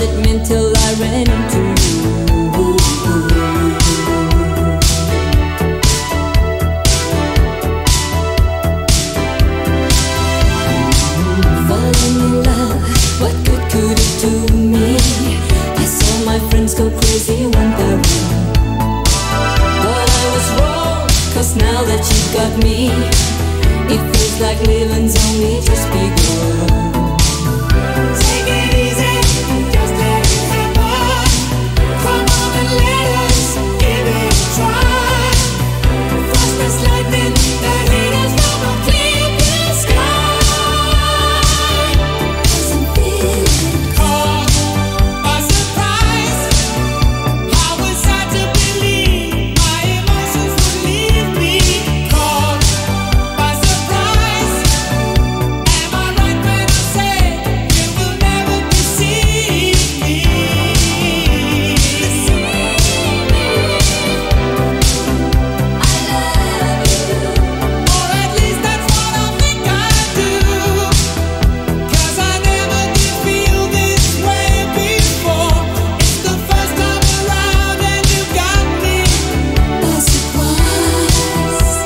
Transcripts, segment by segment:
it meant till I ran into you. Falling in love, what good could it do me? I saw my friends go crazy one by one, but I was wrong, 'cause now that you got me, it feels like living's only just begun. Take it easy, just let it happen. Come on and let us give it a try. Fast as lightning, the haters from a clear blue sky. Wasn't feeling caught by surprise. How was I to believe my emotions would leave me? Caught by surprise. Am I right when I say you will never deceive me? Or at least that's what I think I do. 'Cause I never did feel this way before. It's the first time around and you got me by surprise.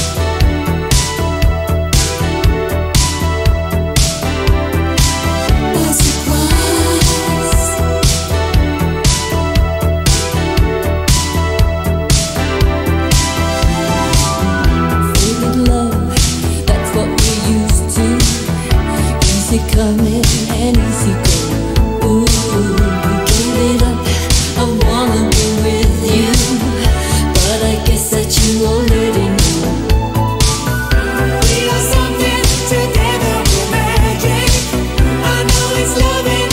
By surprise. Faded love, that's what we're used to. Easy coming and easy going. Ooh, give it up, I wanna be with you, but I guess that you already know. We are something together, we're magic. I know it's loving